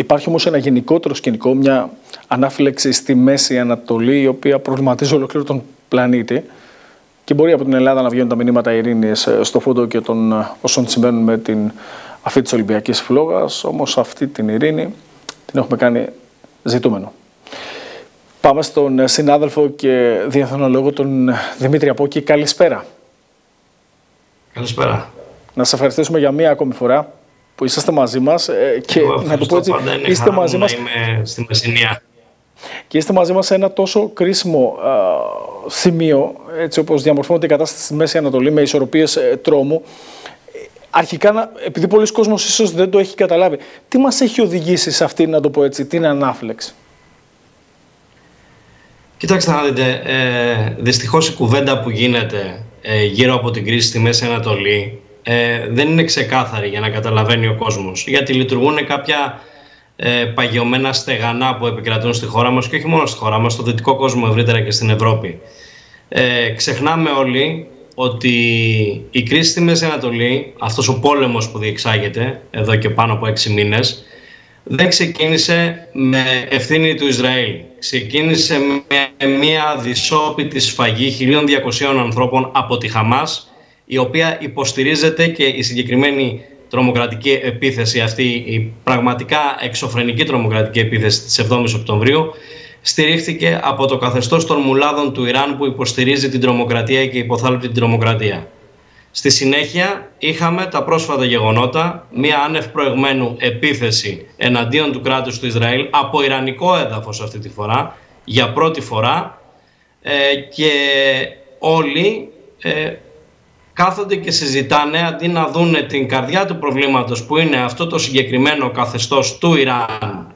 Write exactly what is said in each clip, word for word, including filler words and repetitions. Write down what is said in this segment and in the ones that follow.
Υπάρχει όμως ένα γενικότερο σκηνικό, μια ανάφλεξη στη Μέση Ανατολή, η οποία προβληματίζει ολόκληρο τον πλανήτη. Και μπορεί από την Ελλάδα να βγαίνουν τα μηνύματα ειρήνης στο φόντο και των όσων συμβαίνουν με την αφή της Ολυμπιακής Φλόγας. Όμως αυτή την ειρήνη την έχουμε κάνει ζητούμενο. Πάμε στον συνάδελφο και διεθνολόγο τον Δημήτρη Απόκη. Καλησπέρα. Καλησπέρα. Να σας ευχαριστήσουμε για μία ακόμη φορά που είσαστε μαζί μας και Εγώ να το πω έτσι, είστε μαζί μας. Είμαι στη Μεσσηνία. Και είστε μαζί μας σε ένα τόσο κρίσιμο α, σημείο, έτσι όπως διαμορφώνεται η κατάσταση στη Μέση Ανατολή με ισορροπίες ε, τρόμου. Αρχικά, επειδή πολλοί κόσμος ίσως δεν το έχει καταλάβει, τι μας έχει οδηγήσει σε αυτή, να το πω έτσι, την ανάφλεξη? Κοιτάξτε να δείτε, ε, δυστυχώς η κουβέντα που γίνεται ε, γύρω από την κρίση στη Μέση Ανατολή ε, δεν είναι ξεκάθαρη για να καταλαβαίνει ο κόσμος. Γιατί λειτουργούν κάποια ε, παγιωμένα στεγανά που επικρατούν στη χώρα μας και όχι μόνο στη χώρα μας, στο δυτικό κόσμο ευρύτερα και στην Ευρώπη. Ε, ξεχνάμε όλοι ότι η κρίση στη Μέση Ανατολή, αυτός ο πόλεμος που διεξάγεται εδώ και πάνω από έξι μήνες, δεν ξεκίνησε με ευθύνη του Ισραήλ. Ξεκίνησε με μια δυσόπιτη σφαγή χίλια διακοσίων ανθρώπων από τη Χαμάς, η οποία υποστηρίζεται, και η συγκεκριμένη τρομοκρατική επίθεση, αυτή η πραγματικά εξωφρενική τρομοκρατική επίθεση της εβδόμης Οκτωβρίου, στηρίχθηκε από το καθεστώς των μουλάδων του Ιράν που υποστηρίζει την τρομοκρατία και υποθάλπτει την τρομοκρατία. Στη συνέχεια είχαμε τα πρόσφατα γεγονότα, μία άνευ προηγμένου επίθεση εναντίον του κράτους του Ισραήλ από ιρανικό έδαφος αυτή τη φορά, για πρώτη φορά, ε, και όλοι ε, κάθονται και συζητάνε, αντί να δούνε την καρδιά του προβλήματος που είναι αυτό το συγκεκριμένο καθεστώς του Ιράν,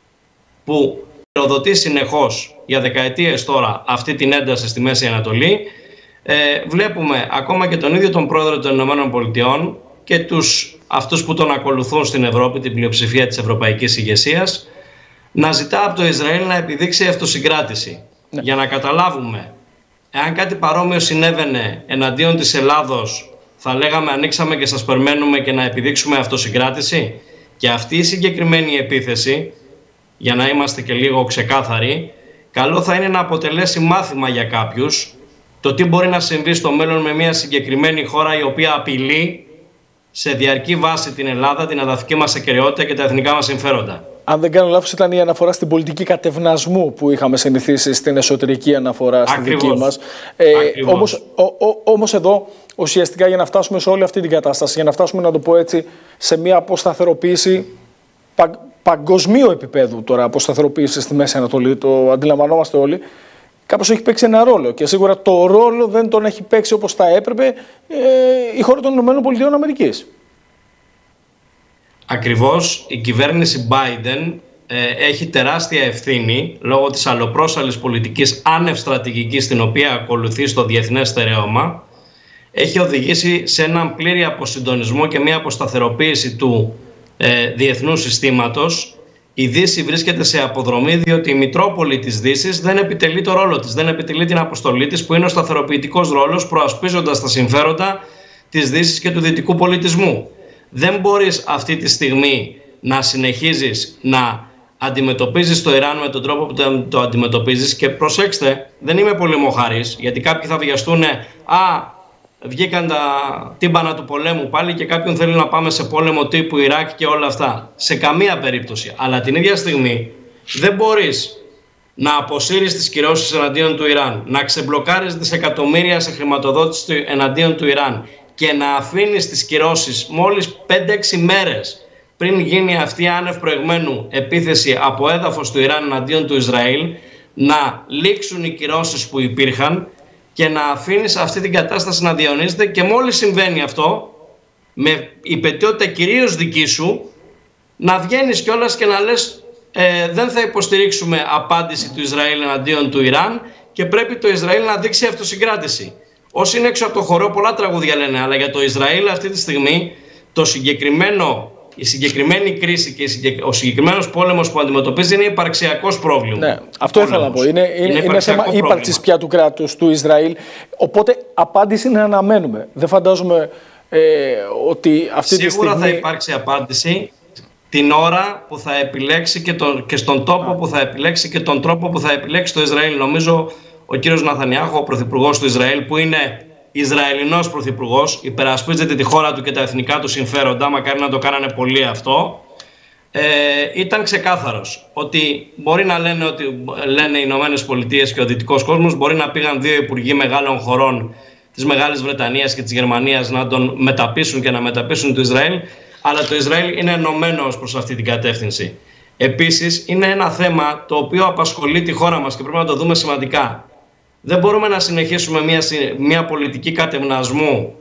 που πυροδοτεί συνεχώς για δεκαετίες τώρα αυτή την ένταση στη Μέση Ανατολή. Ε, βλέπουμε ακόμα και τον ίδιο τον πρόεδρο των Ηνωμένων Πολιτειών και τους, αυτούς που τον ακολουθούν στην Ευρώπη, την πλειοψηφία της ευρωπαϊκής ηγεσίας, να ζητά από το Ισραήλ να επιδείξει αυτοσυγκράτηση. Ναι. Για να καταλάβουμε, εάν κάτι παρόμοιο συνέβαινε εναντίον της Ελλάδος, θα λέγαμε ανοίξαμε και σας περιμένουμε και να επιδείξουμε αυτοσυγκράτηση? Και αυτή η συγκεκριμένη επίθεση, για να είμαστε και λίγο ξεκάθαροι, καλό θα είναι να αποτελέσει μάθημα για κάποιους το τι μπορεί να συμβεί στο μέλλον με μια συγκεκριμένη χώρα η οποία απειλεί σε διαρκή βάση την Ελλάδα, την εδαφική μας ακεραιότητα και τα εθνικά μας συμφέροντα. Αν δεν κάνω λάθος, ήταν η αναφορά στην πολιτική κατευνασμού που είχαμε συνηθίσει στην εσωτερική αναφορά στη δική μας. Ε, όμως, ο, ο, όμως εδώ ουσιαστικά για να φτάσουμε σε όλη αυτή την κατάσταση, για να φτάσουμε, να το πω έτσι, σε μια αποσταθεροποίηση πα, παγκοσμίου επίπεδου τώρα, αποσταθεροποίηση στη Μέση Ανατολή, το αντιλαμβανόμαστε όλοι, κάπως έχει παίξει ένα ρόλο και σίγουρα το ρόλο δεν τον έχει παίξει όπως θα έπρεπε ε, η χώρα των Ηνωμένων Πολιτειών Αμερικής. Ακριβώς, η κυβέρνηση Biden ε, έχει τεράστια ευθύνη λόγω της αλλοπρόσαλλης πολιτικής άνευ στρατηγικής την οποία ακολουθεί στο διεθνές στερέωμα. Έχει οδηγήσει σε έναν πλήρη αποσυντονισμό και μια αποσταθεροποίηση του ε, διεθνού συστήματος. Η Δύση βρίσκεται σε αποδρομή διότι η Μητρόπολη της Δύσης δεν επιτελεί το ρόλο της, δεν επιτελεί την αποστολή της που είναι ο σταθεροποιητικός ρόλος, προασπίζοντας τα συμφέροντα της Δύσης και του δυτικού πολιτισμού. Δεν μπορείς αυτή τη στιγμή να συνεχίζεις να αντιμετωπίζεις το Ιράν με τον τρόπο που το αντιμετωπίζεις, και προσέξτε, δεν είμαι πολύ μοχαρής, γιατί κάποιοι θα βιαστούν, α, βγήκαν τα τύμπανα του πολέμου πάλι και κάποιον θέλει να πάμε σε πόλεμο τύπου Ιράκ και όλα αυτά. Σε καμία περίπτωση. Αλλά την ίδια στιγμή δεν μπορείς να αποσύρεις τις κυρώσεις εναντίον του Ιράν, να ξεμπλοκάρεις δισεκατομμύρια σε χρηματοδότηση εναντίον του Ιράν και να αφήνεις τις κυρώσεις μόλις πέντε έξι μέρες πριν γίνει αυτή η άνευ προηγμένου επίθεση από έδαφος του Ιράν εναντίον του Ισραήλ, να λήξουν οι κυρώσεις που υπήρχαν και να αφήνεις αυτή την κατάσταση να διαιωνίζεται, και μόλις συμβαίνει αυτό, με υπετιότητα κυρίως δική σου, να βγαίνεις κιόλας και να λες ε, δεν θα υποστηρίξουμε απάντηση του Ισραήλ εναντίον του Ιράν και πρέπει το Ισραήλ να δείξει αυτοσυγκράτηση. Όσοι είναι έξω από το χώρο, πολλά τραγούδια λένε, αλλά για το Ισραήλ αυτή τη στιγμή το συγκεκριμένο, η συγκεκριμένη κρίση και ο συγκεκριμένος πόλεμος που αντιμετωπίζει είναι υπαρξιακός πρόβλημα. Ναι, αυτό ήθελα να πω. Είναι, είναι, είναι, είναι θέμα ύπαρξης πια του κράτους του Ισραήλ. Οπότε απάντηση είναι να αναμένουμε. Δεν φαντάζομαι ε, ότι αυτή Σίγουρα τη στιγμή... θα υπάρξει απάντηση. την ώρα που θα επιλέξει και, το, και στον τόπο που θα επιλέξει και τον τρόπο που θα επιλέξει το Ισραήλ. Νομίζω ο κύριος Ναθανιάχου, ο πρωθυπουργός του Ισραήλ, που είναι Ισραηλινός πρωθυπουργός, υπερασπίζεται τη χώρα του και τα εθνικά του συμφέροντα, μακάρι να το κάνανε πολύ αυτό, ε, ήταν ξεκάθαρος ότι μπορεί να λένε ότι λένε οι Ηνωμένες Πολιτείες και ο δυτικός κόσμος, μπορεί να πήγαν δύο υπουργοί μεγάλων χωρών της Μεγάλης Βρετανίας και της Γερμανίας να τον μεταπίσουν και να μεταπίσουν το Ισραήλ, αλλά το Ισραήλ είναι ενωμένο ως προς αυτή την κατεύθυνση. Επίσης, είναι ένα θέμα το οποίο απασχολεί τη χώρα μας και πρέπει να το δούμε σημαντικά. Δεν μπορούμε να συνεχίσουμε μια, μια πολιτική κατευνασμού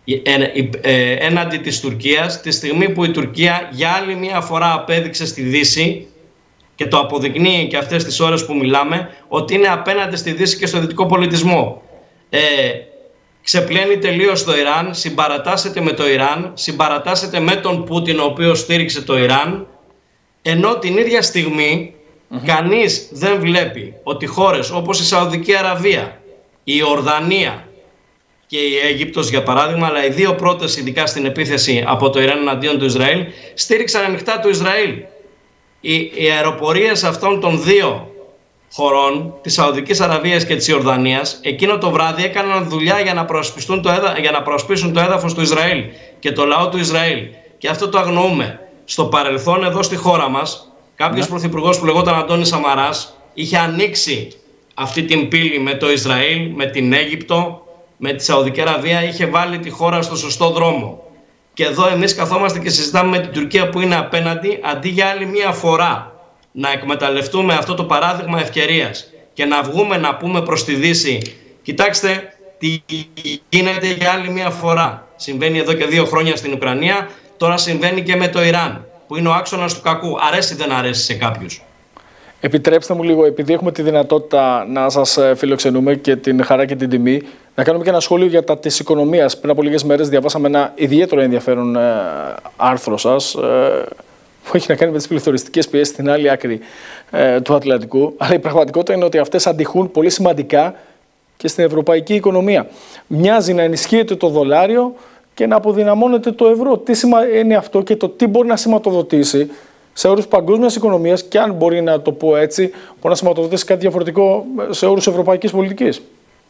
έναντι της Τουρκίας τη στιγμή που η Τουρκία για άλλη μια φορά απέδειξε στη Δύση και το αποδεικνύει και αυτές τις ώρες που μιλάμε ότι είναι απέναντι στη Δύση και στο δυτικό πολιτισμό. Ε, ξεπλένει τελείως το Ιράν, συμπαρατάσσεται με το Ιράν, συμπαρατάσσεται με τον Πούτιν ο οποίος στήριξε το Ιράν, ενώ την ίδια στιγμή mm-hmm. κανείς δεν βλέπει ότι χώρες όπως η Σαουδική Αραβία, η Ορδανία και η Αίγυπτος για παράδειγμα, αλλά οι δύο πρώτες ειδικά στην επίθεση από το Ιράν εναντίον του Ισραήλ, στήριξαν ανοιχτά το Ισραήλ. Οι, οι αεροπορίες αυτών των δύο χωρών, της Σαουδικής Αραβίας και της Ιορδανίας, εκείνο το βράδυ έκαναν δουλειά για να προασπιστούν το, έδα, για να προασπίσουν το έδαφος του Ισραήλ και το λαό του Ισραήλ. Και αυτό το αγνοούμε. Στο παρελθόν εδώ στη χώρα μας, κάποιος yeah. πρωθυπουργός που λεγόταν Αντώνης Σαμαράς είχε ανοίξει αυτή την πύλη με το Ισραήλ, με την Αίγυπτο, με τη Σαουδική Αραβία, είχε βάλει τη χώρα στο σωστό δρόμο. Και εδώ εμείς καθόμαστε και συζητάμε με την Τουρκία που είναι απέναντι, αντί για άλλη μία φορά να εκμεταλλευτούμε αυτό το παράδειγμα ευκαιρίας και να βγούμε να πούμε προς τη Δύση, κοιτάξτε τι γίνεται για άλλη μία φορά. Συμβαίνει εδώ και δύο χρόνια στην Ουκρανία, τώρα συμβαίνει και με το Ιράν, που είναι ο άξονας του κακού. Αρέσει ή δεν αρέσει σε κάποιους. Επιτρέψτε μου λίγο, επειδή έχουμε τη δυνατότητα να σας φιλοξενούμε και την χαρά και την τιμή, να κάνουμε και ένα σχόλιο για τα της οικονομίας. Πριν από λίγες μέρες διαβάσαμε ένα ιδιαίτερο ενδιαφέρον ε, άρθρο σας, ε, που έχει να κάνει με τις πληθωριστικές πιέσεις στην άλλη άκρη ε, του Ατλαντικού. Αλλά η πραγματικότητα είναι ότι αυτές αντιχούν πολύ σημαντικά και στην ευρωπαϊκή οικονομία. Μοιάζει να ενισχύεται το δολάριο και να αποδυναμώνεται το ευρώ. Τι είναι αυτό και το τι μπορεί να σηματοδοτήσει σε όρους παγκόσμιας οικονομίας και αν μπορεί να το πω έτσι, μπορεί να σηματοδοτήσει κάτι διαφορετικό σε όρους ευρωπαϊκής πολιτικής.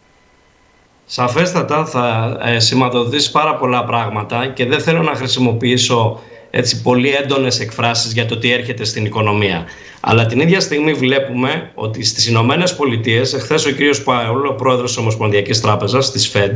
Σαφέστατα θα ε, σηματοδοτήσει πάρα πολλά πράγματα και δεν θέλω να χρησιμοποιήσω έτσι, πολύ έντονες εκφράσεις για το τι έρχεται στην οικονομία. Αλλά την ίδια στιγμή βλέπουμε ότι στις Ηνωμένες Πολιτείες, εχθές ο κύριος Πάουλ, ο πρόεδρος της Ομοσπονδιακής Τράπεζας, της Fed,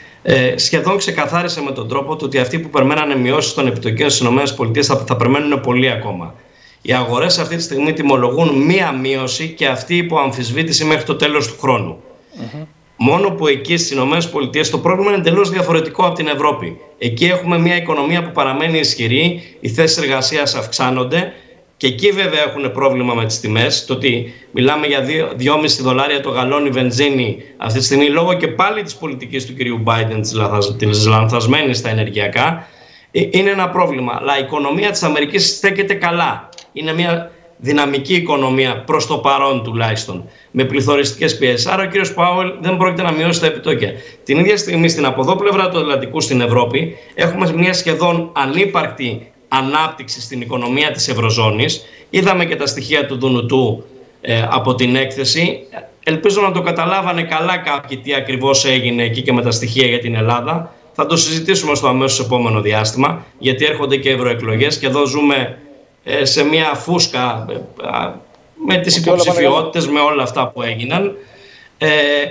Ε, σχεδόν ξεκαθάρισε με τον τρόπο του ότι αυτοί που περιμένανε μειώσεις των επιτοκίων στις ΗΠΑ θα, θα περιμένουν πολύ ακόμα. Οι αγορές αυτή τη στιγμή τιμολογούν μία μείωση και αυτή υπό αμφισβήτηση μέχρι το τέλος του χρόνου. Mm-hmm. Μόνο που εκεί στις ΗΠΑ το πρόβλημα είναι εντελώς διαφορετικό από την Ευρώπη. Εκεί έχουμε μία οικονομία που παραμένει ισχυρή, οι θέσεις εργασίας αυξάνονται. Και εκεί βέβαια έχουν πρόβλημα με τις τιμές. Το ότι μιλάμε για δυόμισι δολάρια το γαλόνι βενζίνη αυτή τη στιγμή, λόγω και πάλι της πολιτικής του κυρίου Biden, της λανθασμένης στα ενεργειακά, είναι ένα πρόβλημα. Αλλά η οικονομία της Αμερικής στέκεται καλά. Είναι μια δυναμική οικονομία προς το παρόν τουλάχιστον, με πληθωριστικές πιέσεις. Άρα ο κύριος Πάουελ δεν πρόκειται να μειώσει τα επιτόκια. Την ίδια στιγμή στην αποδόπλευρα του Ατλαντικού στην Ευρώπη έχουμε μια σχεδόν ανύπαρκτη ανάπτυξη στην οικονομία της Ευρωζώνης. Είδαμε και τα στοιχεία του Δουνουτού ε, από την έκθεση. Ελπίζω να το καταλάβανε καλά κάποιοι τι ακριβώς έγινε εκεί και με τα στοιχεία για την Ελλάδα. Θα το συζητήσουμε στο αμέσως επόμενο διάστημα, γιατί έρχονται και ευρωεκλογές και εδώ ζούμε ε, σε μια φούσκα ε, ε, με τις υποψηφιότητες, με όλα αυτά που έγιναν. Ε,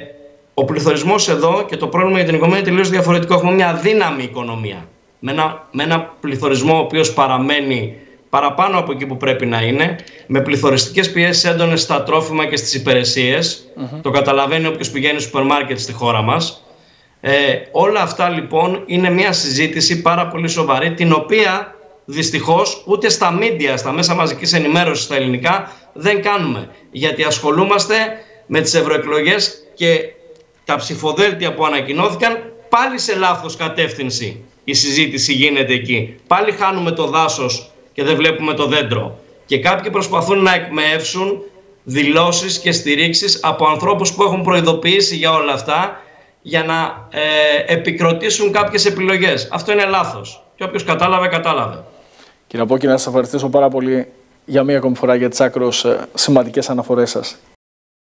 ο πληθωρισμός εδώ και το πρόβλημα για την οικονομία είναι τελείως διαφορετικό. Έχουμε μια αδύναμη οικονομία. Με ένα, με ένα πληθωρισμό ο οποίος παραμένει παραπάνω από εκεί που πρέπει να είναι, με πληθωριστικές πιέσεις έντονες στα τρόφιμα και στις υπηρεσίες. Mm-hmm. Το καταλαβαίνει όποιος πηγαίνει στο σούπερ μάρκετ στη χώρα μας. Ε, όλα αυτά λοιπόν είναι μια συζήτηση πάρα πολύ σοβαρή, την οποία δυστυχώς ούτε στα μίντια, στα μέσα μαζικής ενημέρωσης στα ελληνικά δεν κάνουμε. Γιατί ασχολούμαστε με τις ευρωεκλογές και τα ψηφοδέλτια που ανακοινώθηκαν πάλι σε λάθος κατεύθυνση. Η συζήτηση γίνεται εκεί. Πάλι χάνουμε το δάσος και δεν βλέπουμε το δέντρο. Και κάποιοι προσπαθούν να εκμεεύσουν δηλώσεις και στηρίξεις από ανθρώπους που έχουν προειδοποιήσει για όλα αυτά, για να ε, επικροτήσουν κάποιες επιλογές. Αυτό είναι λάθος. Και όποιος κατάλαβε, κατάλαβε. Κύριε Απόκη, να σας ευχαριστήσω πάρα πολύ για μία ακόμη φορά για τις άκρως σημαντικές αναφορές σας.